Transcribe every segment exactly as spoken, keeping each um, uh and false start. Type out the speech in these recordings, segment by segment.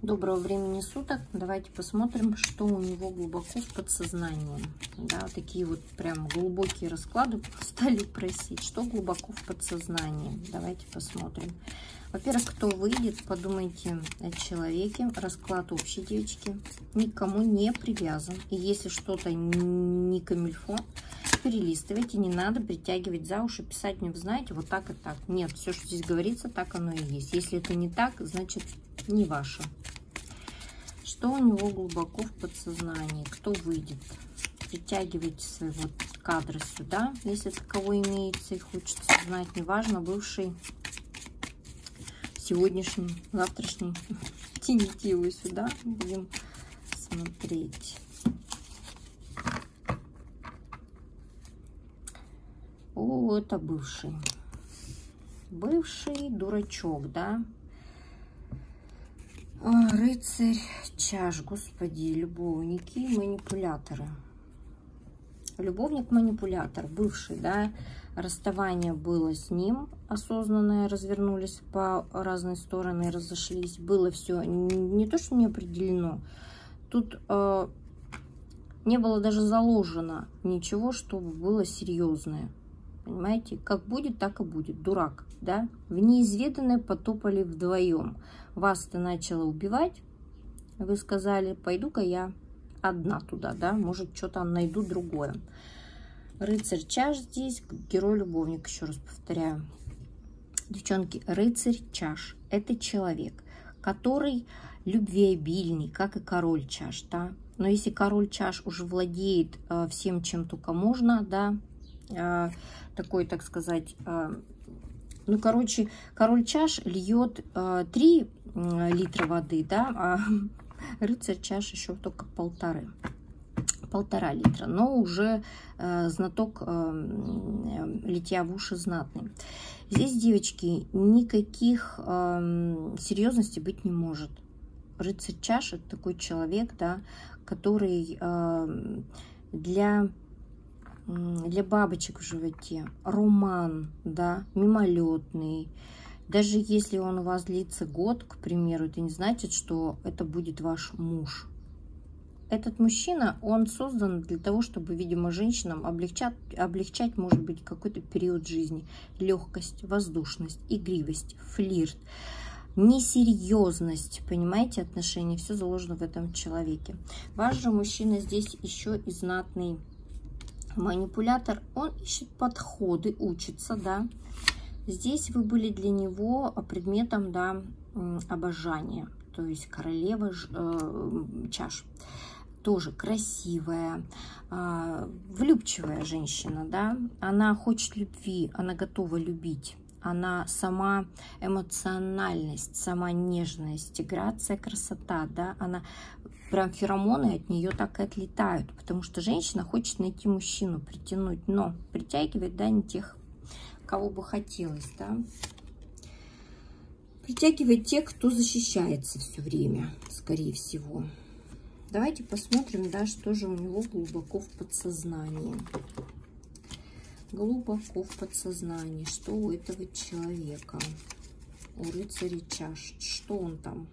Доброго времени суток. Давайте посмотрим, что у него глубоко в подсознании. Да, вот такие вот прям глубокие расклады стали просить. Что глубоко в подсознании? Давайте посмотрим. Во-первых, кто выйдет, подумайте о человеке. Расклад общий, девочки. Никому не привязан. И если что-то не камильфо, перелистывайте. Не надо притягивать за уши, писать мне, вы знаете, вот так и так. Нет, все, что здесь говорится, так оно и есть. Если это не так, значит не ваше. Что у него глубоко в подсознании? Кто выйдет? Притягивайте свои вот кадры сюда, если таково имеется и хочется знать. Неважно, бывший, сегодняшний, завтрашний. Тяните его сюда. Будем смотреть. О, это бывший. Бывший дурачок, да? Рыцарь чаш, господи, любовники, манипуляторы. Любовник-манипулятор, бывший, да, расставание было с ним осознанное, развернулись по разные стороны, разошлись. Было все не то, что не определено, тут э, не было даже заложено ничего, чтобы было серьезное. Понимаете, как будет, так и будет. Дурак, да? В неизведанное потопали вдвоем. Вас-то начало убивать. Вы сказали, пойду-ка я одна туда, да? Может, что-то найду другое. Рыцарь чаш здесь, герой-любовник, еще раз повторяю. Девчонки, рыцарь чаш – это человек, который любвеобильный, как и король чаш, да? Но если король чаш уже владеет э, всем, чем только можно, да, э, такой, так сказать, э, ну, короче, король чаш льет э, три литра воды, да, а рыцарь чаш еще только полторы, полтора литра, но уже э, знаток э, литья в уши знатный. Здесь, девочки, никаких э, серьезностей быть не может. Рыцарь чаш — это такой человек, да, который э, для для бабочек в животе, роман, да, мимолетный. Даже если он у вас длится год, к примеру, это не значит, что это будет ваш муж. Этот мужчина, он создан для того, чтобы, видимо, женщинам облегчать, облегчать, может быть, какой-то период жизни. Легкость, воздушность, игривость, флирт, несерьезность, понимаете, отношения. Все заложено в этом человеке. Ваш же мужчина здесь еще и знатный манипулятор, он ищет подходы, учится, да. Здесь вы были для него предметом, да, обожания, то есть королева э, чаш. Тоже красивая, э, влюбчивая женщина, да. Она хочет любви, она готова любить. Она сама эмоциональность, сама нежность, грация, красота, да. Она прям феромоны от нее так и отлетают, потому что женщина хочет найти мужчину, притянуть, но притягивает, да, не тех, кого бы хотелось, да. Притягивает тех, кто защищается все время, скорее всего. Давайте посмотрим, да, что же у него глубоко в подсознании. Глубоко в подсознании, что у этого человека, у рыцаря чаш, что он там?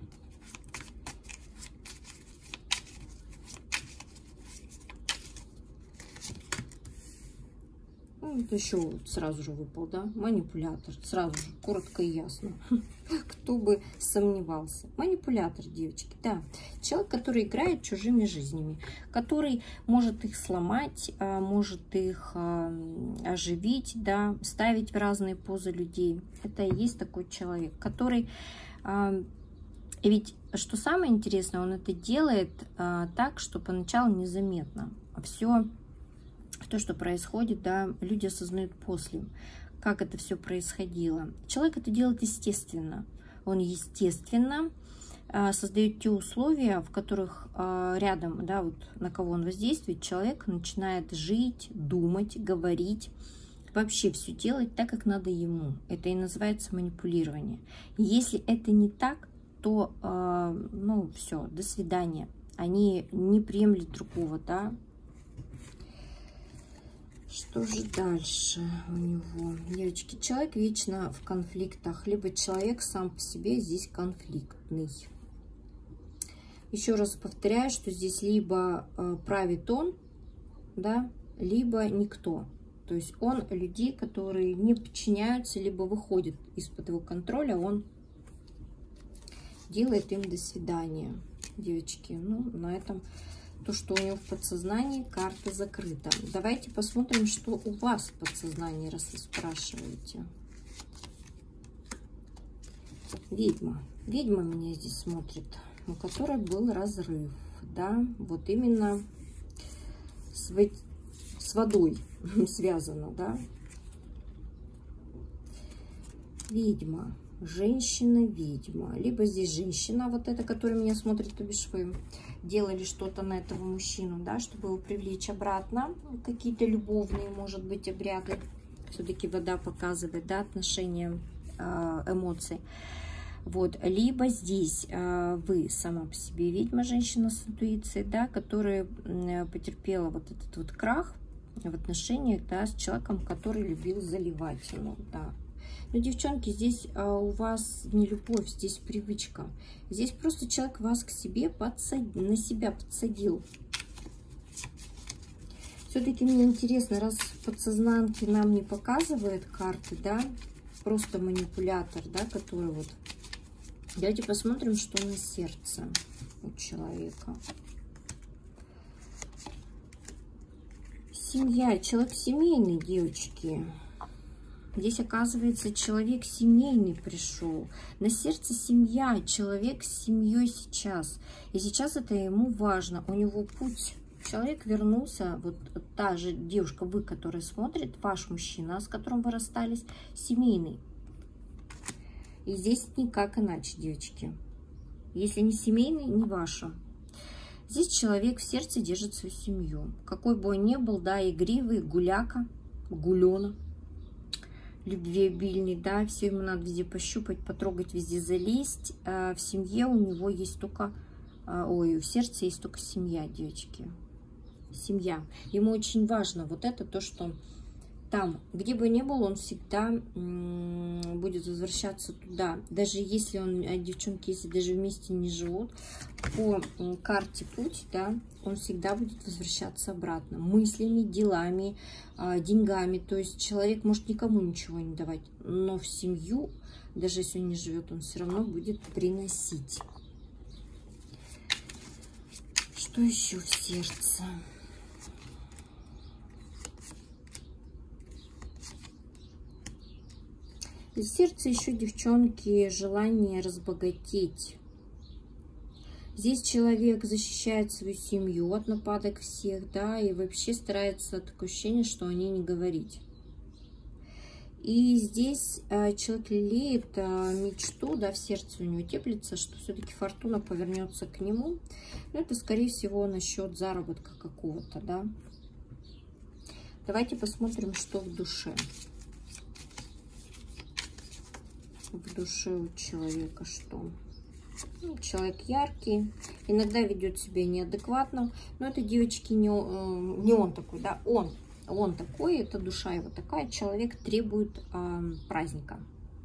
Ну, это еще вот сразу же выпал, да, манипулятор, сразу же, коротко и ясно. Кто бы сомневался. Манипулятор, девочки, да. Человек, который играет чужими жизнями, который может их сломать, может их оживить, да, ставить в разные позы людей. Это и есть такой человек, который... И ведь, что самое интересное, он это делает так, что поначалу незаметно. А все... То, что происходит, да, люди осознают после, как это все происходило. Человек это делает естественно. Он естественно э, создает те условия, в которых э, рядом, да, вот на кого он воздействует, человек начинает жить, думать, говорить, вообще все делать так, как надо ему. Это и называется манипулирование. Если это не так, то, э, ну, все, до свидания. Они не приемлют другого, да. Что же дальше у него? Девочки, человек вечно в конфликтах, либо человек сам по себе здесь конфликтный. Еще раз повторяю, что здесь либо правит он, да, либо никто. То есть он людей, которые не подчиняются, либо выходят из-под его контроля, он делает им до свидания, девочки. Ну, на этом то, что у него в подсознании, карта закрыта. Давайте посмотрим, что у вас в подсознании, раз вы спрашиваете. Ведьма. Ведьма меня здесь смотрит, у которой был разрыв, да, вот именно с, с водой связано, да. Ведьма, женщина-ведьма, либо здесь женщина, вот эта, которая меня смотрит, то бишь вы делали что-то на этого мужчину, да, чтобы его привлечь обратно, какие-то любовные, может быть, обряды, все-таки вода показывает, да, отношения, эмоций. Вот, либо здесь э, вы сама по себе ведьма, женщина с интуицией, да, которая э, потерпела вот этот вот крах в отношениях, да, с человеком, который любил заливать, ну, да. Но, девчонки, здесь э, у вас не любовь, здесь привычка. Здесь просто человек вас к себе подсадил, на себя подсадил. Все-таки мне интересно, раз в подсознанке нам не показывает карты, да, просто манипулятор, да, который вот... Давайте посмотрим, что на сердце у человека. Семья. Человек семейный, девочки. Здесь, оказывается, человек семейный пришел. На сердце семья. Человек с семьей сейчас. И сейчас это ему важно. У него путь. Человек вернулся, вот та же девушка, вы, которая смотрит, ваш мужчина, с которым вы расстались, семейный. И здесь никак иначе, девочки. Если не семейный, не ваше. Здесь человек в сердце держит свою семью. Какой бы он ни был, да, игривый, гуляка, гулена, любвеобильный, да, все ему надо везде пощупать, потрогать, везде залезть. А в семье у него есть только, ой, в сердце есть только семья, девочки. Семья. Ему очень важно вот это, то, что... Там, где бы ни был, он всегда будет возвращаться туда. Даже если он, девчонки, если даже вместе не живут, по карте путь, да, он всегда будет возвращаться обратно. Мыслями, делами, деньгами. То есть человек может никому ничего не давать, но в семью, даже если он не живет, он все равно будет приносить. Что еще в сердце? В сердце еще, девчонки, желание разбогатеть. Здесь человек защищает свою семью от нападок всех, да, и вообще старается, такое ощущение, что о ней не говорить. И здесь э, человек лелеет э, мечту, да, в сердце у него теплится, что все-таки фортуна повернется к нему. Но это, скорее всего, насчет заработка какого-то, да. Давайте посмотрим, что в душе. В душе у человека что? Ну, человек яркий, иногда ведет себя неадекватно, но это, девочки, не, не он такой, да, он, он такой, это душа его такая, человек требует э, праздника.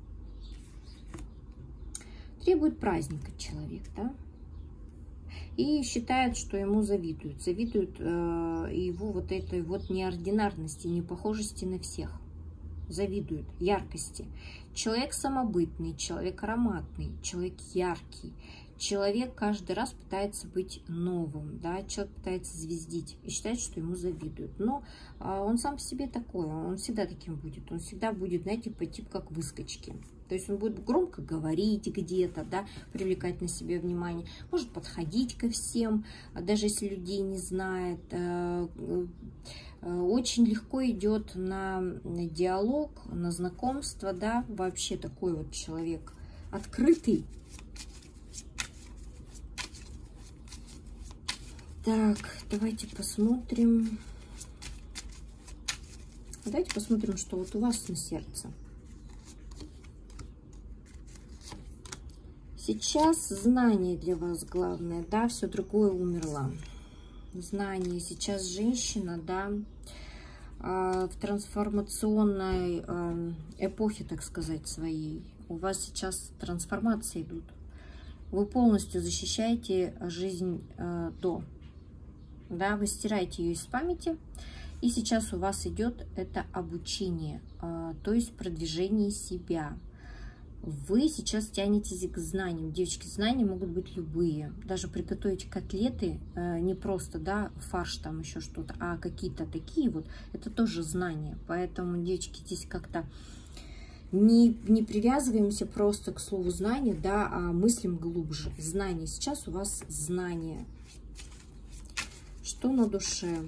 Требует праздника человек, да, и считает, что ему завидуют, завидуют э, его вот этой вот неординарности, непохожести на всех. Завидуют яркости. Человек самобытный, человек ароматный, человек яркий. Человек каждый раз пытается быть новым, да, человек пытается звездить и считает, что ему завидуют. Но а, он сам по себе такой, он всегда таким будет. Он всегда будет, знаете, по типу как выскочки. То есть он будет громко говорить где-то, да, привлекать на себя внимание, может подходить ко всем, даже если людей не знает. Очень легко идет на диалог, на знакомство, да, вообще такой вот человек открытый. Так, давайте посмотрим. Давайте посмотрим, что вот у вас на сердце. Сейчас знание для вас главное, да, все другое умерло. Знание. Сейчас женщина, да, в трансформационной эпохе, так сказать, своей. У вас сейчас трансформации идут. Вы полностью защищаете жизнь э, до. Да, вы стираете ее из памяти. И сейчас у вас идет это обучение, э, то есть продвижение себя. Вы сейчас тянетесь к знаниям. Девочки, знания могут быть любые. Даже приготовить котлеты, э, не просто, да, фарш там еще что-то, а какие-то такие вот, это тоже знания. Поэтому, девочки, здесь как-то не, не привязываемся просто к слову знания, да, а мыслим глубже. Знания. Сейчас у вас знания. Что на душе?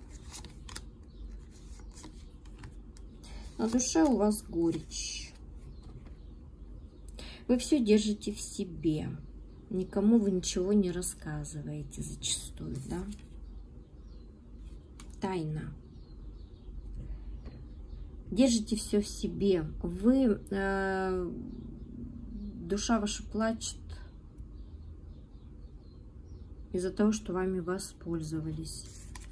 На душе у вас горечь. Вы все держите в себе. Никому вы ничего не рассказываете зачастую, да? Тайна. Держите все в себе. Вы, э, душа ваша плачет из-за того, что вами воспользовались.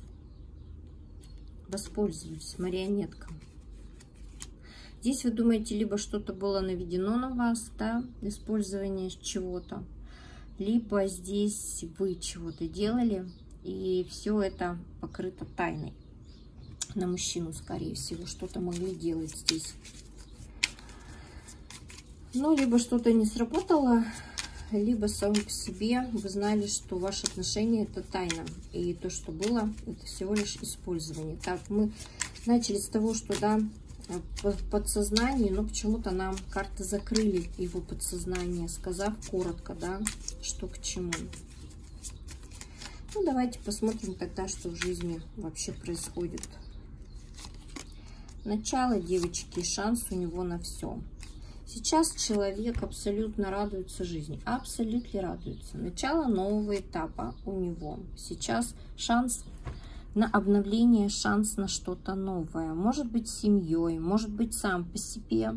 Воспользовались марионетком. Здесь вы думаете, либо что-то было наведено на вас, да, использование чего-то, либо здесь вы чего-то делали, и все это покрыто тайной. На мужчину, скорее всего, что-то могли делать здесь. Ну, либо что-то не сработало, либо само по себе вы знали, что ваши отношения — это тайна. И то, что было, это всего лишь использование. Так, мы начали с того, что, да, подсознание, но почему-то нам карты закрыли его подсознание, сказав коротко, да, что к чему. Ну, давайте посмотрим тогда, что в жизни вообще происходит. Начало, девочки, шанс у него на все. Сейчас человек абсолютно радуется жизни, абсолютно радуется. Начало нового этапа у него. Сейчас шанс на обновление, шанс на что-то новое. Может быть, с семьей, может быть, сам по себе.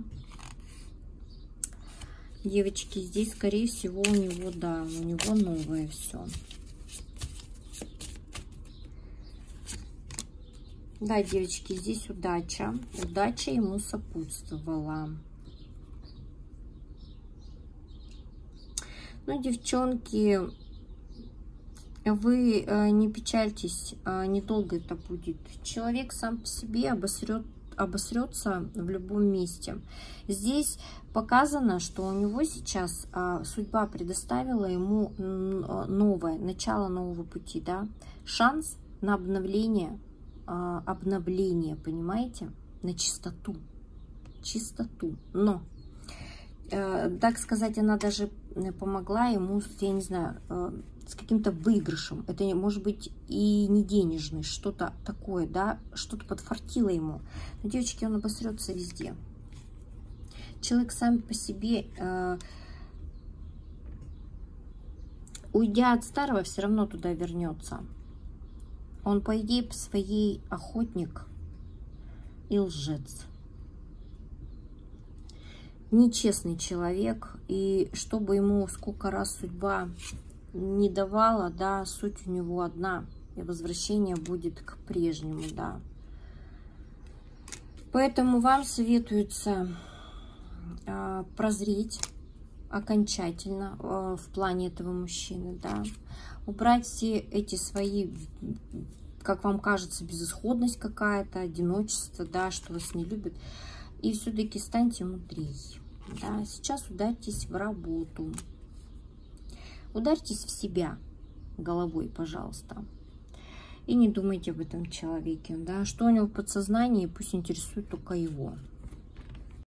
Девочки, здесь, скорее всего, у него, да, у него новое все. Да, девочки, здесь удача. Удача ему сопутствовала. Ну, девчонки, вы э, не печальтесь, э, недолго это будет. Человек сам по себе обосрет, обосрется в любом месте. Здесь показано, что у него сейчас э, судьба предоставила ему новое, начало нового пути, да, шанс на обновление, э, обновление, понимаете, на чистоту, чистоту. Но, э, так сказать, она даже помогла ему, я не знаю, э, с каким-то выигрышем. Это может быть и не денежный, что-то такое, да, что-то подфартило ему. Но, девочки, он обосрется везде. Человек сам по себе, э, уйдя от старого, все равно туда вернется. Он, по идее, по своей охотник и лжец. Нечестный человек, и чтобы ему сколько раз судьба не давала, да, суть у него одна, и возвращение будет к прежнему, да. Поэтому вам советуется э, прозреть окончательно э, в плане этого мужчины, да, убрать все эти свои, как вам кажется, безысходность какая-то, одиночество, да, что вас не любят, и все-таки станьте мудрее, да. Сейчас ударьтесь в работу. Ударьтесь в себя головой, пожалуйста. И не думайте об этом человеке, да. Что у него в подсознании, пусть интересует только его.